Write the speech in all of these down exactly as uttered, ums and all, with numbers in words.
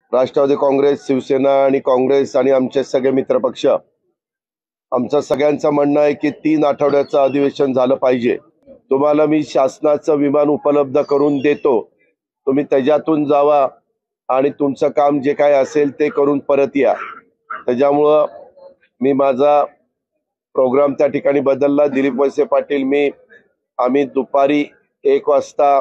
राष्ट्रवादी काँग्रेस, शिवसेना आणि काँग्रेस आणि आमचे सगळे मित्रपक्ष आमचं सगळ्यांचं म्हणणं आहे की तीन आठवड्याचं अधिवेशन झालं पाहिजे। तुम्हाला मी शासनाचं विमान उपलब्ध करून देतो, तुम्ही त्याच्यातून जावा आणि तुमचं काम जे काय असेल ते करून परत या। त्याच्यामुळं मी माझा प्रोग्राम त्या ठिकाणी बदलला। दिलीप वळसे पाटील मी आम्ही दुपारी एक वाजता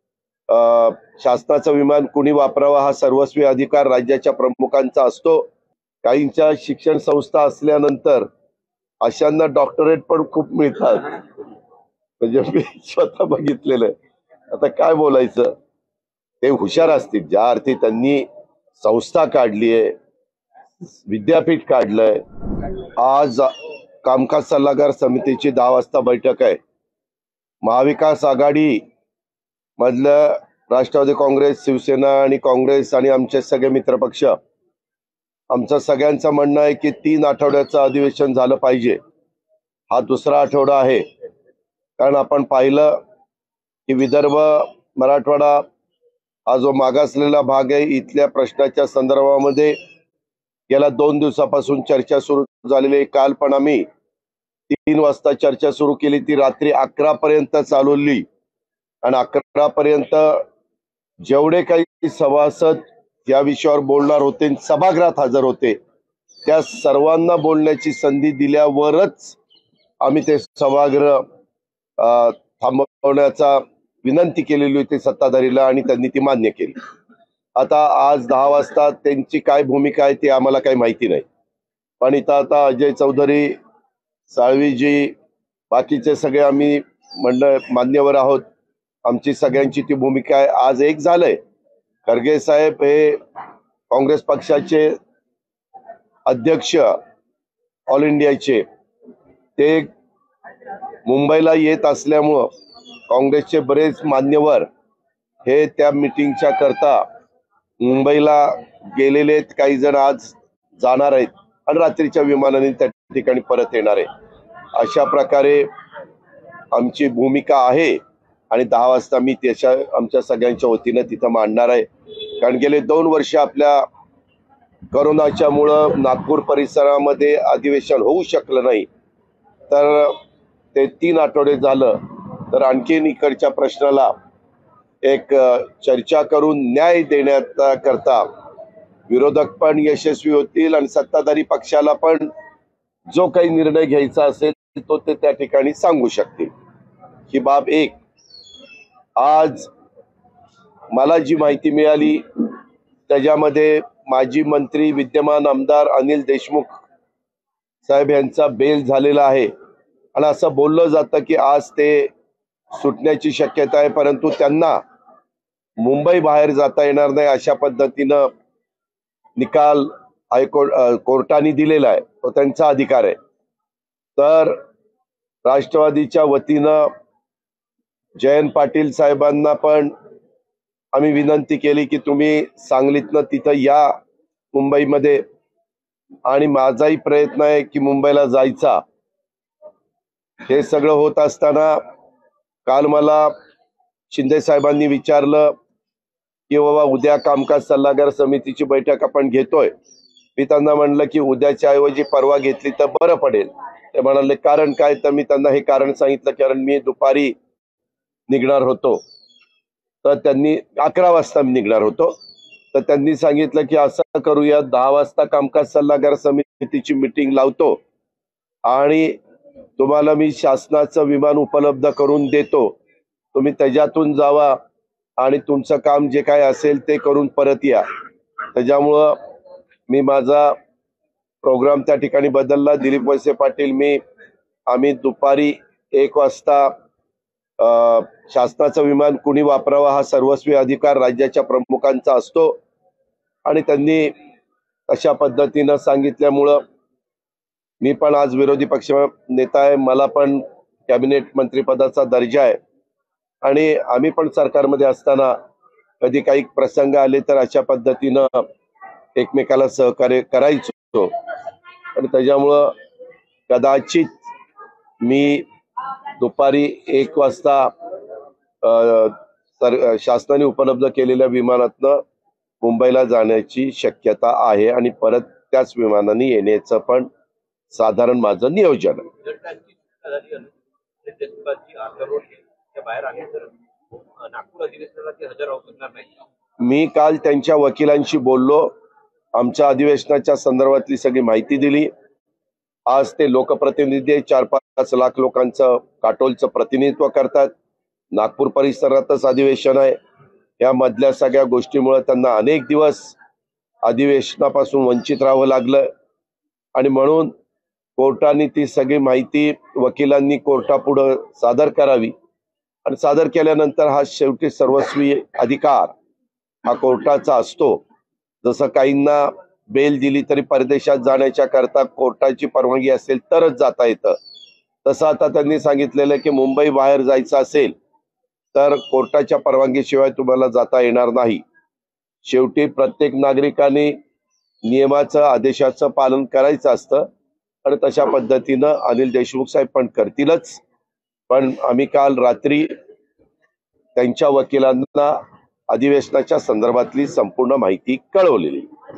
शासनाचं विमान कुणी वापरावा हा सर्वस्वी अधिकार राज्याच्या प्रमुखांचा असतो। काहींच्या शिक्षण संस्था असल्यानंतर अशांना डॉक्टरेट पण खूप मिळतात, म्हणजे मी स्वतः बघितलेलं आहे। आता काय बोलायचं, ते हुशार असतील, ज्या अर्थी त्यांनी संस्था काढली आहे, विद्यापीठ काढलंय। आज कामकाज सल्लागार समितीची दहा वाजता बैठक आहे। महाविकास आघाडी मधलं राष्ट्रवादी काँग्रेस, शिवसेना आणि काँग्रेस आणि आमचे सगळे मित्रपक्ष आमचं सगळ्यांचं म्हणणं आहे की तीन आठवड्याचं अधिवेशन झालं पाहिजे। हा दुसरा आठवडा आहे, कारण आपण पाहिलं की विदर्भ, मराठवाडा हा जो मागासलेला भाग आहे, इथल्या प्रश्नाच्या संदर्भामध्ये गेल्या दोन दिवसापासून चर्चा सुरू झालेली आहे। काल पण आम्ही तीन वाजता चर्चा सुरू केली, ती रात्री अकरा पर्यंत चालवली आणि अकरा पर्यंत जेवढे काही सभासद या विषयावर बोलणार होते, सभागृहात हजर होते, त्या सर्वांना बोलण्याची संधी दिल्यावरच आम्ही ते सभागृह थांबवण्याचा विनंती केलेली होती सत्ताधारीला आणि त्यांनी ती मान्य केली। आता आज दहा वाजता त्यांची काय भूमिका आहे ती आम्हाला काही माहिती नाही, पण इथं आता अजय चौधरी, साळवीजी, बाकीचे सगळे आम्ही मंडळ मान्यवर आहोत। आमची सगळ्यांची ती भूमिका आहे। आज एक झालंय, खरगे साहेब हे काँग्रेस पक्षाचे अध्यक्ष ऑल इंडियाचे, ते मुंबईला येत असल्यामुळं काँग्रेसचे बरेच मान्यवर हे त्या मीटिंगच्या करता मुंबईला गेलेले आहेत। काही जण आज जाणार आहेत आणि रात्रीच्या विमानाने त्या ठिकाणी परत येणार आहे। अशा प्रकारे आमची भूमिका आहे आणि दहा वाजता मी त्याच्या आमच्या सगळ्यांच्या वतीने तिथं मांडणार आहे। कारण गेले दोन वर्ष आपल्या कोरोनाच्या मुळे नागपूर परिसरामध्ये अधिवेशन होऊ शकलं नाही, तर ते तीन आठवडे झालं तर आणखीन इकडच्या प्रश्नाला एक चर्चा करून न्याय देण्याचा करता विरोधक पण यशस्वी होतील आणि सत्ताधारी पक्षाला पण जो काही निर्णय घ्यायचा असेल तो ते त्या ठिकाणी सांगू शकतील। ही बाब एक। आज मला जी माहिती मिळाली त्याच्यामध्ये माजी मंत्री, विद्यमान आमदार अनिल देशमुख साहेब यांचा बेल झालेला आहे आणि असं बोललं जातं की आज ते सुटण्याची शक्यता आहे, परंतु त्यांना मुंबई बाहेर जाता येणार नाही अशा पद्धतीनं निकाल हायकोर्ट कोर्टाने दिलेला आहे, तो त्यांचा अधिकार आहे। तर राष्ट्रवादीच्या वतीनं जयंत पाटील साहेबांना पण आम्ही विनंती केली की तुम्ही सांगलीतनं तिथं या मुंबईमध्ये, आणि माझाही प्रयत्न आहे की मुंबईला जायचा। हे सगळं होत असताना काल मला शिंदे साहेबांनी विचारलं की बाबा उद्या कामकाज सल्लागार समितीची बैठक आपण घेतोय। मी त्यांना म्हणलं की उद्याच्या ऐवजी परवा घेतली तर बरं पडेल। ते म्हणाले कारण काय, तर मी त्यांना हे कारण सांगितलं, कारण मी दुपारी निघणार होतो, तर त्यांनी अकरा वाजता मी निघणार होतो, तर त्यांनी सांगितलं की असं करूया, दहा वाजता कामकाज सल्लागार समितीची मीटिंग लावतो आणि तुम्हाला मी शासनाचं विमान उपलब्ध करून देतो, तुम्ही त्याच्यातून जावा आणि तुमचं काम जे काय असेल ते करून परत या। त्याच्यामुळं मी माझा प्रोग्राम त्या ठिकाणी बदलला। दिलीप वळसे पाटील मी आम्ही दुपारी एक वाजता शासनाचं विमान कुणी वापरावा हा सर्वस्वी अधिकार राज्याच्या प्रमुखांचा असतो आणि त्यांनी अशा पद्धतीनं सांगितल्यामुळं मी पण आज विरोधी पक्ष नेता आहे, मला पण कॅबिनेट मंत्रिपदाचा दर्जा आहे आणि आम्ही पण सरकारमध्ये असताना कधी काही प्रसंग आले तर अशा पद्धतीनं एकमेकाला सहकार्य करायचो। आणि त्याच्यामुळं कदाचित मी दुपारी एक वाजता शासनाने उपलब्ध केलेल्या विमानातनं मुंबईला जाण्याची शक्यता आहे आणि परत त्याच विमानाने येण्याचं पण साधारण माझं नियोजन आहे. मी काल त्यांच्या वकिलांशी बोललो, आमच्या अधिवेशनाच्या संदर्भातली सगळी माहिती दिली. आज ते लोकप्रतिनिधी चार पाच लाख लोकांचं काटोलचं प्रतिनिधित्व करतात. नागपूर परिसरातच अधिवेशन आहे. या मधल्या सगळ्या गोष्टीमुळे त्यांना अनेक दिवस अधिवेशनापासून वंचित राहावं लागलं आणि म्हणून कोर्टाने ती सगळी माहिती वकिलांनी कोर्टापुढे सादर करावी आणि सादर केल्यानंतर हा शेवटी सर्वस्वी अधिकार हा कोर्टाचा असतो. जसं काहींना बेल दिली तरी परदेशात जाण्याच्या करता कोर्टाची परवानगी असेल तरच जाता येतं, तसं आता त्यांनी सांगितलेलं की मुंबई बाहेर जायचं असेल तर कोर्टाच्या परवानगीशिवाय तुम्हाला जाता येणार नाही. शेवटी प्रत्येक नागरिकाने नियमाचं आदेशाचं पालन करायचं असतं आणि तशा पद्धतीनं अनिल देशमुख साहेब पण करतीलच. पण आम्ही काल रात्री त्यांच्या वकिलांना अधिवेशनाच्या संदर्भातली संपूर्ण माहिती कळवलेली.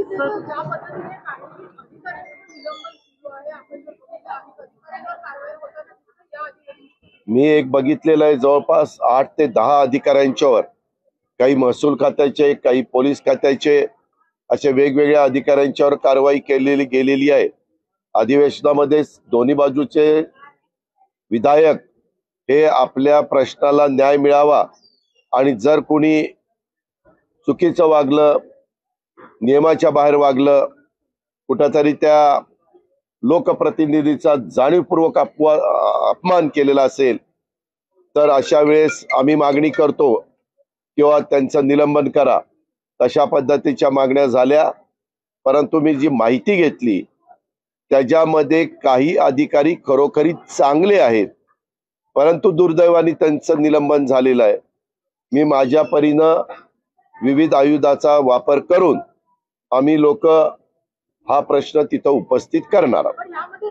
मी एक बघितलेलं आहे, जवळपास आठ ते दहा अधिकाऱ्यांच्यावर, काही महसूल खात्याचे, काही पोलीस खात्याचे, असे वेगवेगळ्या अधिकाऱ्यांच्यावर कारवाई केलेली गेलेली आहे. अधिवेशनामध्ये दोन्ही बाजूचे विधायक हे आपल्या प्रश्नाला न्याय मिळावा आणि जर कोणी चुकीचं वागलं, नियमाच्या बाहेर वागलं, कुठंतरी त्या लोकप्रतिनिधीचा जाणीवपूर्वक अपमान केलेला असेल तर अशा वेळेस आम्ही मागणी करतो किंवा त्यांचं निलंबन करा. तशा पद्धतीच्या मागण्या झाल्या. परंतु मी जी माहिती घेतली त्याच्यामध्ये काही अधिकारी खरोखरी चांगले आहेत, परंतु दुर्दैवाने त्यांचं निलंबन झालेलं आहे. मी माझ्या परीनं विविध आयुधाचा वापर करून आम्ही लोक हा प्रश्न तिथं उपस्थित करणार आहोत.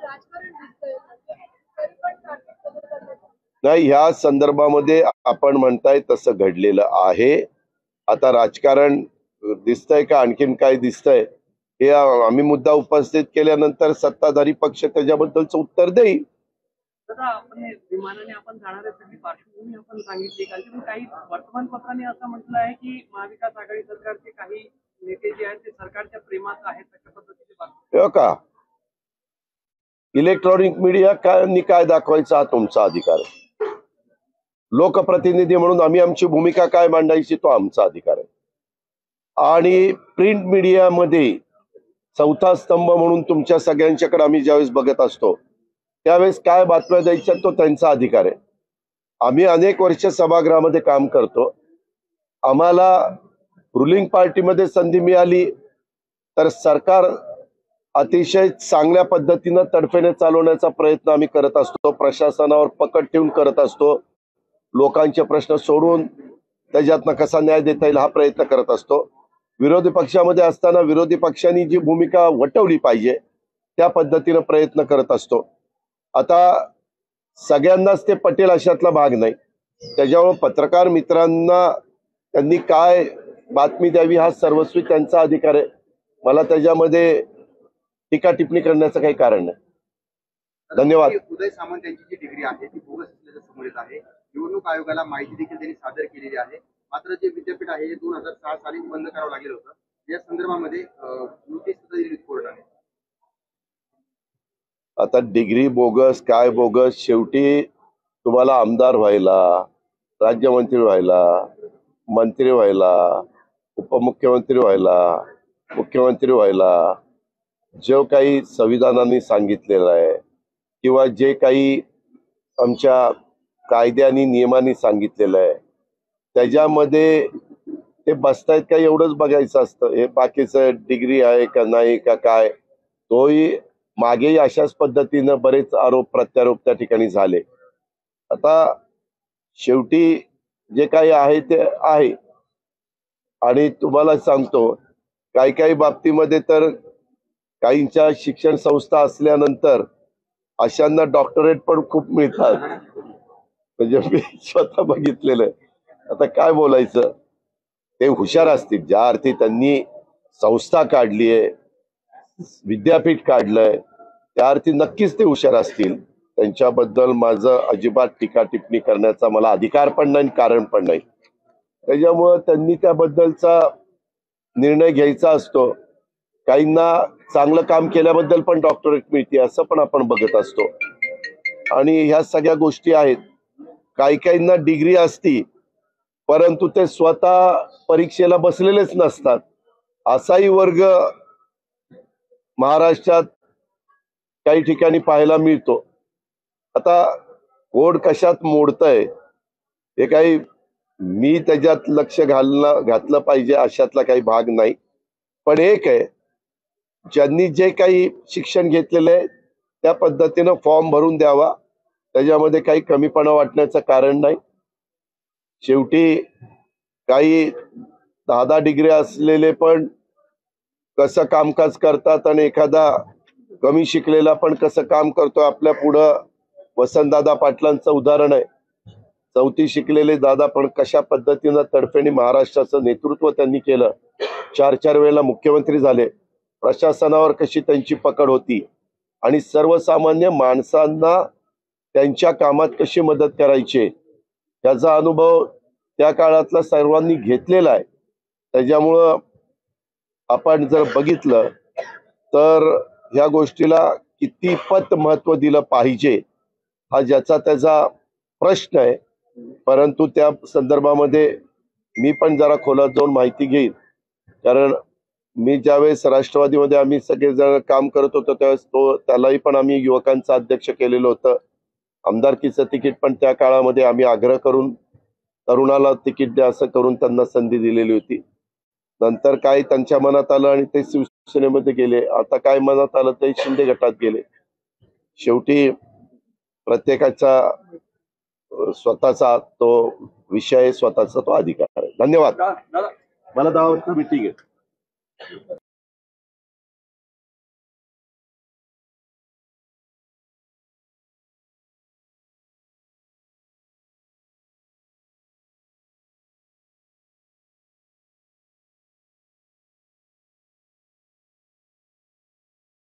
नाही, ह्या संदर्भामध्ये आपण म्हणताय तसं घडलेलं आहे. आता राजकारण दिसतंय का आणखीन काय दिसतंय हे आम्ही मुद्दा उपस्थित केल्यानंतर सत्ताधारी पक्ष त्याच्याबद्दलचं उत्तर देईल. विमानाने आपण जाणाऱ्या सगळी पार्श्वभूमी आपण सांगितली. कारण काही वर्तमानपत्रांनी असं म्हटलं आहे की महाविकास आघाडी सरकारचे काही नेते जे आहेत ते सरकारच्या प्रेमात आहेत, अशा पद्धतीचे का इलेक्ट्रॉनिक मीडिया काय काय दाखवायचा हा तुमचा अधिकार आहे. लोकप्रतिनिधी म्हणून आम्ही आमची भूमिका काय मांडायची तो आमचा अधिकार आहे. आणि प्रिंट मीडियामध्ये चौथा स्तंभ म्हणून तुमच्या सगळ्यांच्याकडे आम्ही ज्यावेळेस बघत असतो त्यावेळेस काय बातम्या द्यायच्या तो त्यांचा अधिकार आहे. आम्ही अनेक वर्ष सभागृहामध्ये काम करतो. आम्हाला रुलिंग पार्टीमध्ये संधी मिळाली तर सरकार अतिशय चांगल्या पद्धतीनं तडफेने चालवण्याचा प्रयत्न आम्ही करत असतो. प्रशासनावर पकड ठेवून करत असतो. लोकांचे प्रश्न सोडून त्याच्यातनं कसा न्याय देता येईल हा प्रयत्न करत असतो. विरोधी पक्षामध्ये असताना विरोधी पक्षांनी जी भूमिका वटवली पाहिजे त्या पद्धतीनं प्रयत्न करत असतो. आता सगळ्यांनाच ते पटेल अशातला भाग नाही. त्याच्यामुळे पत्रकार मित्रांना त्यांनी काय बातमी द्यावी हा सर्वस्वी त्यांचा अधिकार आहे. मला त्याच्यामध्ये टीका टिप्पणी करण्याचं काही कारण नाही. धन्यवाद. उदय सामंत यांची जी डिग्री आहे ती बोगस असल्याचं समोर येत आहे. निवडणूक आयोगाला माहिती देखील त्यांनी सादर केलेली आहे. मात्र जे विद्यापीठ आहे हे दोन हजार सहा साली बंद करावं लागलं होतं. या संदर्भामध्ये नोटीस दिली कोर्टाने. आता डिग्री बोगस काय बोगस, शेवटी तुम्हाला आमदार व्हायला, राज्यमंत्री व्हायला, मंत्री व्हायला, उपमुख्यमंत्री व्हायला, मुख्यमंत्री व्हायला जो काही संविधानाने सांगितलेलं आहे किंवा जे काही आमच्या कायद्याने नियमाने सांगितलेलं आहे त्याच्यामध्ये ते बसतायत का एवढंच बघायचं असतं. हे बाकीचं डिग्री आहे का नाही का काय, तोही मागेही अशाच पद्धतीनं बरेच आरोप प्रत्यारोप त्या ठिकाणी झाले. आता शेवटी जे काही आहे ते आहे. आणि तुम्हाला सांगतो काही काही बाबतीमध्ये तर काहींच्या शिक्षण संस्था असल्यानंतर अशांना डॉक्टरेट पण खूप मिळतात. म्हणजे मी स्वतः बघितलेलं आहे. आता काय बोलायचं. ते हुशार असतील, ज्या अर्थी त्यांनी संस्था काढली आहे, विद्यापीठ काढलंय, त्या अर्थी नक्कीच ते हुशार असतील. त्यांच्याबद्दल माझं अजिबात टीका टिप्पणी करण्याचा मला अधिकार पण नाही, कारण पण नाही. त्याच्यामुळं त्यांनी त्याबद्दलचा निर्णय घ्यायचा असतो. काहींना चांगलं काम केल्याबद्दल पण डॉक्टरेट मिळते, असं पण आपण बघत असतो. आणि ह्या सगळ्या गोष्टी आहेत. काही काहींना डिग्री असती, परंतु ते स्वतः परीक्षेला बसलेलेच नसतात. असाही वर्ग महाराष्ट्रात काही ठिकाणी पाहायला मिळतो. आता कोड कशात मोडतंय हे काही मी त्याच्यात लक्ष घालणं घातलं पाहिजे अशातला काही भाग नाही. पण एक आहे, ज्यांनी जे काही शिक्षण घेतलेलं आहे त्या पद्धतीनं फॉर्म भरून द्यावा. त्याच्यामध्ये काही कमीपणा वाटण्याचं कारण नाही. शेवटी काही दहा दहा डिग्री असलेले पण कसं कामकाज करतात आणि एखादा कमी शिकलेला पण कसं काम करतो. आपल्या पुढं वसंतदादा पाटलांचं उदाहरण आहे. चौथी शिकलेले दादा पण कशा पद्धतीनं तडफेने महाराष्ट्राचं नेतृत्व त्यांनी केलं. चार चार वेळेला मुख्यमंत्री झाले. प्रशासनावर कशी त्यांची पकड होती आणि सर्वसामान्य माणसांना त्यांच्या कामात कशी मदत करायची याचा अनुभव त्या काळातला सर्वांनी घेतलेला आहे. त्याच्यामुळं आपण जर बघितलं तर ह्या गोष्टीला कितीपत महत्व दिलं पाहिजे हा ज्याचा त्याचा प्रश्न आहे. परंतु त्या संदर्भामध्ये मी पण जरा खोलात जाऊन माहिती घेईन. कारण मी ज्यावेळेस राष्ट्रवादीमध्ये आम्ही सगळेजण काम करत होतो त्यावेळेस तो त्यालाही पण आम्ही युवकांचं अध्यक्ष केलेलं होतं. आमदारकीचं तिकीट पण त्या काळामध्ये आम्ही आग्रह करून तरुणाला तिकीट द्या असं करून त्यांना संधी दिलेली होती. नंतर काय त्यांच्या मनात आलं आणि ते शिवसेनेमध्ये गेले. आता काय मनात आलं ते शिंदे गटात गेले. शेवटी प्रत्येकाचा स्वतःचा तो विषय, स्वतःचा तो अधिकार आहे. धन्यवाद. मला दहा वाजता मीटिंग आहे.